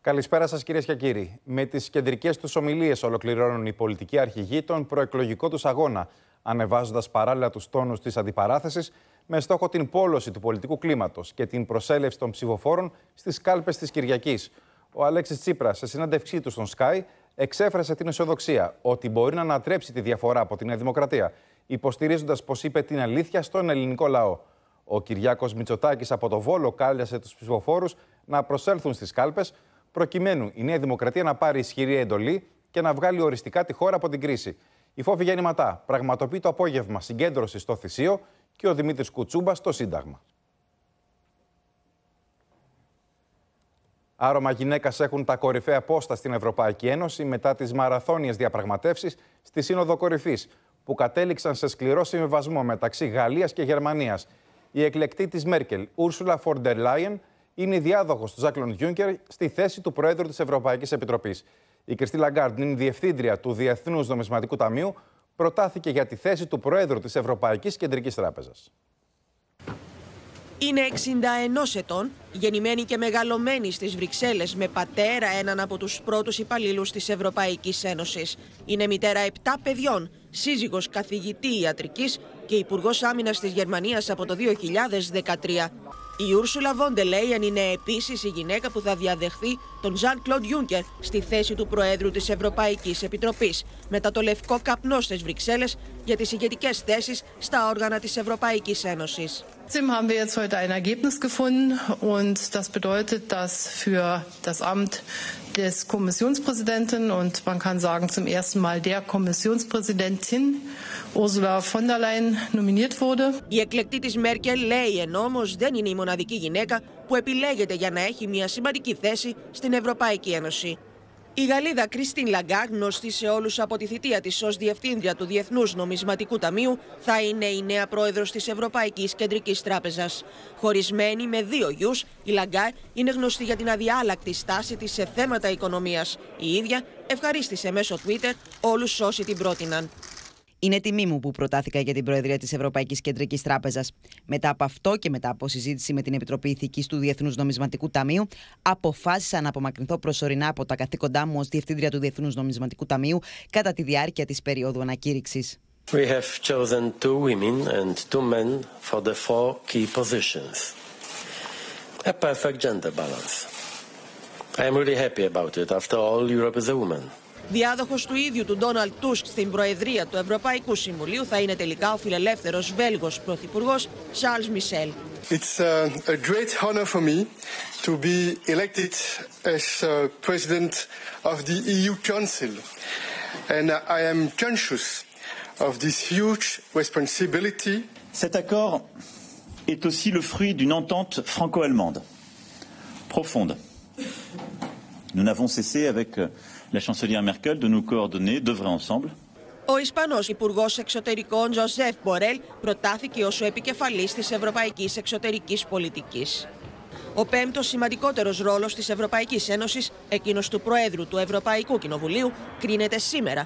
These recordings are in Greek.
Καλησπέρα σας, κυρίες και κύριοι. Με τις κεντρικές τους ομιλίες ολοκληρώνουν οι πολιτικοί αρχηγοί τον προεκλογικό τους αγώνα, ανεβάζοντας παράλληλα τους τόνους της αντιπαράθεσης με στόχο την πόλωση του πολιτικού κλίματος και την προσέλευση των ψηφοφόρων στις κάλπες της Κυριακής. Ο Αλέξης Τσίπρας, σε συνέντευξή του στον Sky, εξέφρασε την αισιοδοξία ότι μπορεί να ανατρέψει τη διαφορά από τη Νέα Δημοκρατία, υποστηρίζοντας πως είπε την αλήθεια στον ελληνικό λαό. Ο Κυριάκος Μητσοτάκης από το Βόλο κάλεσε τους ψηφοφόρους να προσέλθουν στις κάλπες, προκειμένου η Νέα Δημοκρατία να πάρει ισχυρή εντολή και να βγάλει οριστικά τη χώρα από την κρίση. Η Φόβη Γεννηματά πραγματοποιεί το απόγευμα συγκέντρωση στο Θησίο και ο Δημήτρης Κουτσούμπας στο Σύνταγμα. Άρωμα γυναίκας έχουν τα κορυφαία πόστα στην Ευρωπαϊκή Ένωση μετά τις μαραθώνιες διαπραγματεύσεις στη Σύνοδο Κορυφής, που κατέληξαν σε σκληρό συμβιβασμό μεταξύ Γαλλίας και Γερμανίας. Η εκλεκτή της Μέρκελ, Ούρσουλα Φοντερ Λάιεν, είναι η διάδοχος του Ζαν-Κλοντ Γιούνκερ στη θέση του Προέδρου της Ευρωπαϊκής Επιτροπής. Η Κριστίν Λαγκάρντ είναι η διευθύντρια του Διεθνούς Νομισματικού Ταμείου, προτάθηκε για τη θέση του Προέδρου της Ευρωπαϊκής Κεντρικής Τράπεζας. Είναι 61 ετών, γεννημένη και μεγαλωμένη στις Βρυξέλλες με πατέρα έναν από τους πρώτους υπαλλήλους της Ευρωπαϊκής Ένωσης. Είναι μητέρα 7 παιδιών, σύζυγος καθηγητή ιατρικής και υπουργός άμυνας της Γερμανίας από το 2013. Η Ούρσουλα Φοντερ Λάιεν είναι επίσης η γυναίκα που θα διαδεχθεί τον Ζαν-Κλοντ Γιούνκερ στη θέση του Προέδρου της Ευρωπαϊκής Επιτροπής, μετά το λευκό καπνό στις Βρυξέλλες για τις ηγετικές θέσεις στα όργανα της Ευρωπαϊκής Ένωσης. Trotzdem haben wir jetzt heute ein Ergebnis gefunden und das bedeutet, dass für das Amt des Kommissionspräsidenten und man kann sagen zum ersten Mal der Kommissionspräsidentin Ursula von der Leyen nominiert wurde. Η εκλεκτή της Μέρκελ Λέιεν όμως δεν είναι η μοναδική γυναίκα που επιλέγεται για να έχει μια σημαντική θέση στην Ευρωπαϊκή Ένωση. Η Γαλλίδα Κριστίν Λαγκάρντ, γνωστή σε όλους από τη θητεία της ως διευθύντρια του Διεθνούς Νομισματικού Ταμείου, θα είναι η νέα πρόεδρος της Ευρωπαϊκής Κεντρικής Τράπεζας. Χωρισμένη με 2 γιους, η Λαγκάρντ είναι γνωστή για την αδιάλακτη στάση της σε θέματα οικονομίας. Η ίδια ευχαρίστησε μέσω Twitter όλους όσοι την πρότειναν. Είναι τιμή μου που προτάθηκα για την Προεδρία της Ευρωπαϊκής Κεντρικής Τράπεζας. Μετά από αυτό και μετά από συζήτηση με την Επιτροπή Ηθικής του Διεθνούς Νομισματικού Ταμείου, αποφάσισα να απομακρυνθώ προσωρινά από τα καθήκοντά μου ως Διευθύντρια του Διεθνούς Νομισματικού Ταμείου κατά τη διάρκεια της περίοδου ανακήρυξης. We have chosen 2 women and 2 men for the 4 key positions. A perfect gender balance. I am really happy about it. After all, Europe is a woman. Διάδοχος του ίδιου του Ντόναλντ Τούσκ στην Προεδρία του Ευρωπαϊκού Συμβουλίου θα είναι τελικά ο φιλελεύθερος Βέλγος Πρωθυπουργός Σαρλς Μισελ. It's a great honor for me to be elected as president of the EU Council, and I am conscious of this huge responsibility. Cet accord est aussi le fruit d'une entente franco-allemande profonde. Nous n'avons cessé avec la chancelière Merkel de nous coordonner, d'œuvrer ensemble. Ο Ισπανός Υπουργός Εξωτερικών Ζοσέφ Μπορέλ προτάθηκε ως ο επικεφαλής της Ευρωπαϊκής Εξωτερικής Πολιτικής. Ο πέμπτος σημαντικότερος ρόλος της Ευρωπαϊκής Ένωσης, εκείνος του Προέδρου του Ευρωπαϊκού Κοινοβουλίου, κρίνεται σήμερα.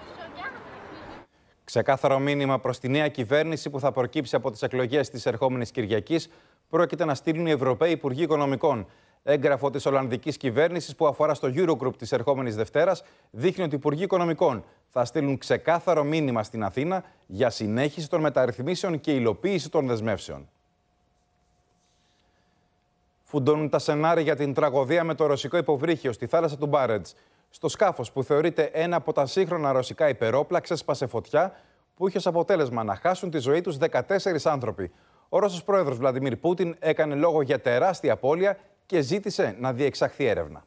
Ξεκάθαρο μήνυμα προς τη νέα κυβέρνηση που θα προκύψει από τις εκλογές της ερχόμενης Κυριακής πρόκειται να στείλουν οι Ευρωπαίοι Υπουργοί Οικονομικών. Έγγραφο της Ολλανδικής κυβέρνησης που αφορά στο Eurogroup της ερχόμενης Δευτέρας δείχνει ότι οι Υπουργοί Οικονομικών θα στείλουν ξεκάθαρο μήνυμα στην Αθήνα για συνέχιση των μεταρρυθμίσεων και υλοποίηση των δεσμεύσεων. Φουντώνουν τα σενάρια για την τραγωδία με το ρωσικό υποβρύχιο στη θάλασσα του Μπάρεντς. Στο σκάφος που θεωρείται ένα από τα σύγχρονα ρωσικά υπερόπλα ξέσπασε φωτιά που είχε ως αποτέλεσμα να χάσουν τη ζωή τους 14 άνθρωποι. Ο Ρώσος πρόεδρος Βλαντιμίρ Πούτιν έκανε λόγο για τεράστια απώλεια και ζήτησε να διεξαχθεί έρευνα.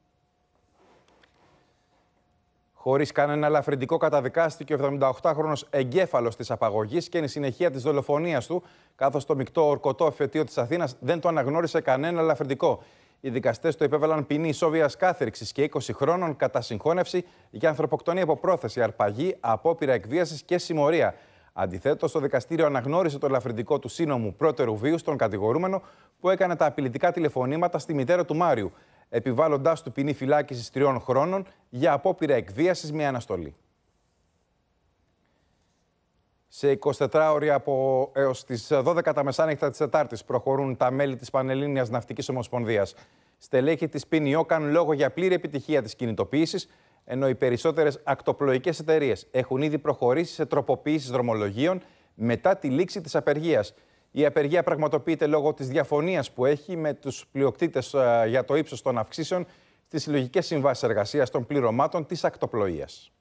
Χωρίς κανένα ελαφρυντικό καταδικάστηκε ο 78χρονος εγκέφαλος της απαγωγής και είναι η συνεχεία της δολοφονίας του, καθώς το μεικτό ορκωτό εφετείο της Αθήνας δεν το αναγνώρισε κανένα ελαφρυντικό. Οι δικαστές του επέβαλαν ποινή ισόβιας κάθριξης και 20 χρόνων κατά συγχώνευση για ανθρωποκτονία από πρόθεση, αρπαγή, απόπειρα εκβίασης και συμμορία. Αντιθέτως, το δικαστήριο αναγνώρισε το ελαφρυντικό του σύνομου πρώτερου βίου στον κατηγορούμενο που έκανε τα απειλητικά τηλεφωνήματα στη μητέρα του Μάριου, επιβάλλοντάς του ποινή φυλάκισης 3 χρόνων για απόπειρα εκβίασης με αναστολή. Σε 24 ώρια έως τις 12 τα μεσάνυχτα της Τετάρτης προχωρούν τα μέλη της Πανελλήνιας Ναυτικής Ομοσπονδίας. Στελέχη της ΠΝΙΟ κάνουν λόγο για πλήρη επιτυχία της κινητοποίησης, ενώ οι περισσότερες ακτοπλοϊκές εταιρείες έχουν ήδη προχωρήσει σε τροποποίησεις δρομολογίων μετά τη λήξη της απεργίας. Η απεργία πραγματοποιείται λόγω της διαφωνίας που έχει με τους πλειοκτήτες για το ύψος των αυξήσεων στις συλλογικές συμβάσεις εργασίας των πληρωμάτων της ακτοπλοείας.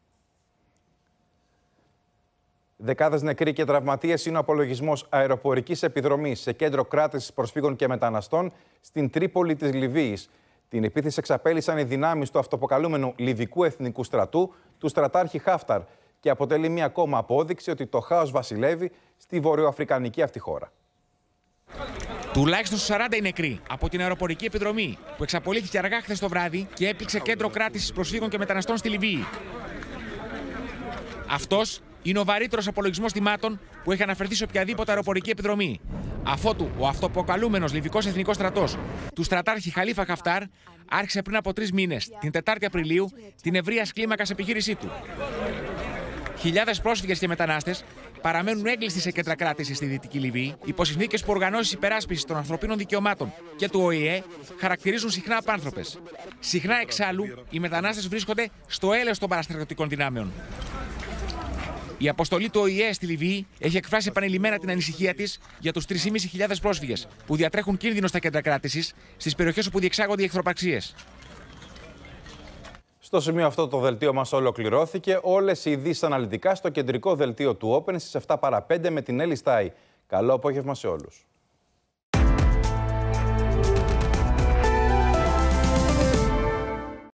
Δεκάδες νεκροί και τραυματίες είναι ο απολογισμός αεροπορικής επιδρομής σε κέντρο κράτησης προσφύγων και μεταναστών στην Τρίπολη της Λιβύης. Την επίθεση εξαπέλυσαν οι δυνάμεις του αυτοποκαλούμενου Λιβικού Εθνικού Στρατού, του στρατάρχη Χάφταρ, και αποτελεί μια ακόμα απόδειξη ότι το χάος βασιλεύει στη βορειοαφρικανική αυτή χώρα. Τουλάχιστον 40 οι νεκροί από την αεροπορική επιδρομή που εξαπολύθηκε αργά χθες το βράδυ και έπληξε κέντρο κράτησης προσφύγων και μεταναστών στη Λιβύη. Αυτός είναι ο βαρύτερος απολογισμός θυμάτων που έχει αναφερθεί σε οποιαδήποτε αεροπορική επιδρομή, αφότου ο αυτοποκαλούμενος Λιβικός Εθνικός Στρατός του στρατάρχη Χαλίφα Χαφτάρ άρχισε πριν από 3 μήνες, την 4η Απριλίου, την ευρείας κλίμακας επιχείρησή του. Χιλιάδες πρόσφυγες και μετανάστες παραμένουν έγκλειστοι σε κέντρα κράτησης στη Δυτική Λιβύη, υπό συνθήκες που οργανώσεις υπεράσπισης των ανθρωπίνων δικαιωμάτων και του ΟΗΕ χαρακτηρίζουν συχνά απάνθρωπες. Συχνά εξάλλου οι μετανάστες βρίσκονται στο έλεος των παραστρατιωτικών δυνάμεων. Η αποστολή του ΟΗΕ στη Λιβύη έχει εκφράσει επανειλημμένα την ανησυχία της για τους 3.500 πρόσφυγες που διατρέχουν κίνδυνο στα κέντρα κράτησης στις περιοχές όπου διεξάγονται οι εχθροπραξίες. Στο σημείο αυτό το δελτίο μας ολοκληρώθηκε. Όλες οι ειδήσεις αναλυτικά στο κεντρικό δελτίο του Open στις 7 παρα 5 με την Έλλη Στάι. Καλό απόγευμα σε όλους.